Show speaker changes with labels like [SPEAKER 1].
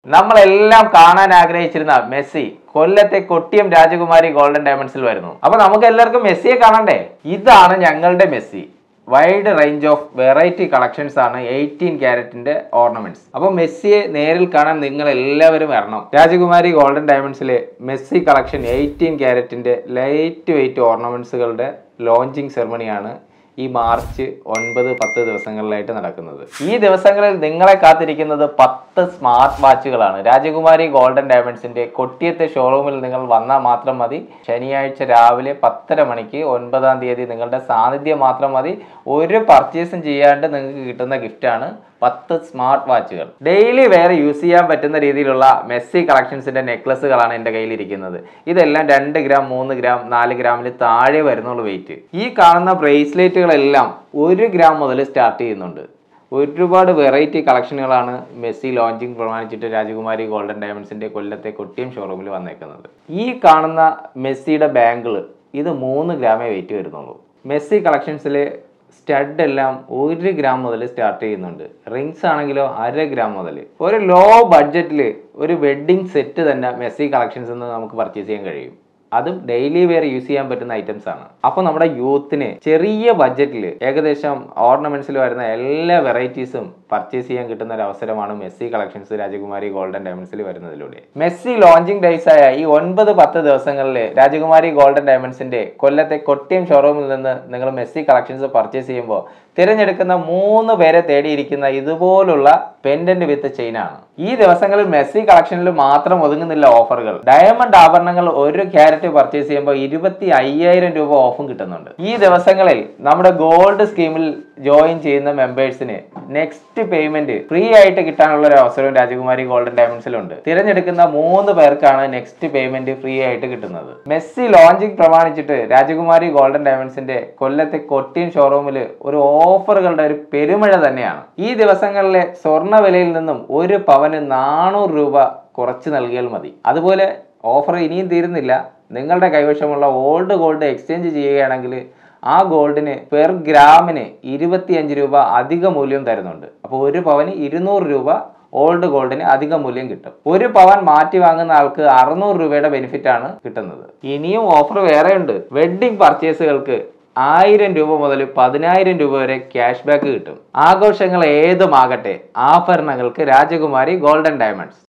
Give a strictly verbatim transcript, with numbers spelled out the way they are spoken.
[SPEAKER 1] നമ്മളെല്ലാം കാണാൻ ആഗ്രഹിച്ചിരുന്ന മെസ്സി കൊല്ലത്തെ കൊട്ടിയം രാജകുമാരി ഗോൾഡൻ ഡയമണ്ട്സിൽ വരുന്നു. അപ്പൊ നമുക്ക് എല്ലാവർക്കും മെസ്സിയെ കാണണ്ടേ? ഇതാണ് ഞങ്ങളുടെ Messi. Wide range of variety collections ആണ് എയ്റ്റീൻ ക്യാരറ്റിന്റെ ഓർണമെന്റ്സ്. അപ്പൊ മെസ്സിയെ നേരിൽ കാണാൻ നിങ്ങൾ എല്ലാവരും വരണം. രാജകുമാരി ഗോൾഡൻ ഡയമണ്ട്സിലെ മെസ്സി കളക്ഷൻ എയ്റ്റീൻ ക്യാരറ്റിന്റെ ലൈറ്റ് വെയിറ്റ് ഓർണമെന്റ്സുകളുടെ ലോഞ്ചിങ് സെറമണിയാണ് ഈ മാർച്ച് ഒൻപത് പത്ത് ദിവസങ്ങളിലായിട്ട് നടക്കുന്നത്. ഈ ദിവസങ്ങളിൽ നിങ്ങളെ കാത്തിരിക്കുന്നത് പത്ത് സ്മാർട്ട് വാച്ചുകളാണ്. രാജകുമാരി ഗോൾഡൻ ഡയമണ്ട്സിന്റെ കൊട്ടിയത്തെ ഷോറൂമിൽ നിങ്ങൾ വന്നാൽ മാത്രം മതി. ശനിയാഴ്ച രാവിലെ പത്തര മണിക്ക് ഒൻപതാം തീയതി നിങ്ങളുടെ സാന്നിധ്യം മാത്രം മതി. ഒരു പർച്ചേസും ചെയ്യാണ്ട് നിങ്ങൾക്ക് കിട്ടുന്ന ഗിഫ്റ്റാണ് പത്ത് സ്മാർട്ട് വാച്ചുകൾ. ഡെയിലി വേറെ യൂസ് ചെയ്യാൻ പറ്റുന്ന രീതിയിലുള്ള മെസ്സി കളക്ഷൻസിന്റെ നെക്ലസുകളാണ് എൻ്റെ കയ്യിലിരിക്കുന്നത്. ഇതെല്ലാം രണ്ട് ഗ്രാം മൂന്ന് ഗ്രാം നാല് ഗ്രാമിൽ താഴെ വരുന്നുള്ളൂ വെയിറ്റ്. ഈ കാണുന്ന ബ്രേസ്ലെറ്റുകളെല്ലാം ഒരു ഗ്രാം മുതൽ സ്റ്റാർട്ട് ചെയ്യുന്നുണ്ട്. ഒരുപാട് വെറൈറ്റി കളക്ഷനുകളാണ് മെസ്സി ലോഞ്ചിങ് പ്രമാണിച്ചിട്ട് രാജകുമാരി ഗോൾഡൻ ഡയമണ്ട്സിന്റെ കൊല്ലത്തെ കൊട്ടിയം ഷോറൂമിൽ വന്നേക്കുന്നത്. ഈ കാണുന്ന മെസ്സിയുടെ ബാങ്കിൾ ഇത് മൂന്ന് ഗ്രാമേ വെയിറ്റ് വരുന്നുള്ളൂ. മെസ്സി കളക്ഷൻസിലെ സ്റ്റഡ് എല്ലാം ഒരു ഗ്രാം മുതൽ സ്റ്റാർട്ട് ചെയ്യുന്നുണ്ട്. റിങ്സ് ആണെങ്കിലോ അര ഗ്രാം മുതൽ. ഒരു ലോ ബഡ്ജറ്റിൽ ഒരു വെഡ്ഡിങ് സെറ്റ് തന്നെ മെസ്സി കളക്ഷൻസ് നിന്ന് നമുക്ക് പർച്ചേസ് ചെയ്യാൻ കഴിയും. അതും ഡെയിലി വെയർ യൂസ് ചെയ്യാൻ പറ്റുന്ന ഐറ്റംസ് ആണ്. അപ്പോൾ നമ്മുടെ യൂത്തിന് ചെറിയ ബഡ്ജറ്റിൽ ഏകദേശം ഓർണമെന്റ്സിൽ വരുന്ന എല്ലാ വെറൈറ്റീസും പർച്ചേസ് ചെയ്യാൻ കിട്ടുന്ന ഒരു അവസരമാണ് മെസ്സി കളക്ഷൻസ് രാജകുമാരി ഗോൾഡൻ ഡയമണ്ട്സിൽ വരുന്നതിലൂടെ. മെസ്സി ലോഞ്ചിങ് ഡേയ്സ് ആയ ഈ ഒൻപത് പത്ത് ദിവസങ്ങളിൽ രാജകുമാരി ഗോൾഡൻ ഡയമണ്ട്സിന്റെ കൊല്ലത്തെ കൊട്ടിയം ഷോറൂമിൽ നിന്ന് നിങ്ങൾ മെസ്സി കളക്ഷൻസ് പർച്ചേസ് ചെയ്യുമ്പോൾ തിരഞ്ഞെടുക്കുന്ന മൂന്ന് പേരെ തേടിയിരിക്കുന്ന ഇതുപോലുള്ള പെൻഡന്റ് വിത്ത് ചെയിനാണ്. ഈ ദിവസങ്ങളിൽ മെസ്സി കളക്ഷനിൽ മാത്രം ഒതുങ്ങുന്നില്ല ഓഫറുകൾ. ഡയമണ്ട് ആഭരണങ്ങൾ ഒരു ക്യാരറ്റ് പർച്ചേസ് ചെയ്യുമ്പോൾ ഇരുപത്തി അയ്യായിരം രൂപ ഓഫും കിട്ടുന്നുണ്ട്. ഈ ദിവസങ്ങളിൽ നമ്മുടെ ഗോൾഡ് സ്കീമിൽ ജോയിൻ ചെയ്യുന്ന മെമ്പേഴ്സിന് നെക്സ്റ്റ് പേയ്മെന്റ് ഫ്രീ ആയിട്ട് കിട്ടാനുള്ള ഒരു അവസരവും രാജകുമാരി ഗോൾഡൻ ഡയമണ്ട്സിലുണ്ട്. തിരഞ്ഞെടുക്കുന്ന മൂന്ന് പേർക്കാണ് നെക്സ്റ്റ് പേയ്മെന്റ് ഫ്രീ ആയിട്ട് കിട്ടുന്നത്. മെസ്സി ലോഞ്ചിങ് പ്രമാണിച്ചിട്ട് രാജകുമാരി ഗോൾഡൻ ഡയമണ്ട്സിന്റെ കൊല്ലത്തെ കൊട്ടിയം ഷോറൂമിൽ ഒരു ഓഫറുകളുടെ ഒരു പെരുമഴ തന്നെയാണ്. ഈ ദിവസങ്ങളിലെ സ്വർണ്ണ വിലയിൽ നിന്നും ഒരു പവന് നാനൂറ് രൂപ കുറച്ച് നൽകിയാൽ മതി. അതുപോലെ ഓഫർ ഇനിയും തീരുന്നില്ല. നിങ്ങളുടെ കൈവശമുള്ള ഓൾഡ് ഗോൾഡ് എക്സ്ചേഞ്ച് ചെയ്യുകയാണെങ്കിൽ ആ ഗോൾഡിന് പെർ ഗ്രാമിന് ഇരുപത്തിയഞ്ച് രൂപ അധിക മൂല്യം തരുന്നുണ്ട്. അപ്പോൾ ഒരു പവന് ഇരുന്നൂറ് രൂപ ഓൾഡ് ഗോൾഡിന് അധിക മൂല്യം കിട്ടും. ഒരു പവൻ മാറ്റി വാങ്ങുന്ന ആൾക്ക് അറുന്നൂറ് രൂപയുടെ ബെനിഫിറ്റ് ആണ് കിട്ടുന്നത്. ഇനിയും ഓഫർ വേറെ ഉണ്ട്. വെഡ്ഡിംഗ് പർച്ചേസുകൾക്ക് ആയിരം രൂപ മുതൽ പതിനായിരം രൂപ വരെ ക്യാഷ് ബാക്ക് കിട്ടും. ആഘോഷങ്ങൾ ഏതുമാകട്ടെ, ആഭരണങ്ങൾക്ക് രാജകുമാരി ഗോൾഡൻ ഡയമണ്ട്സ്.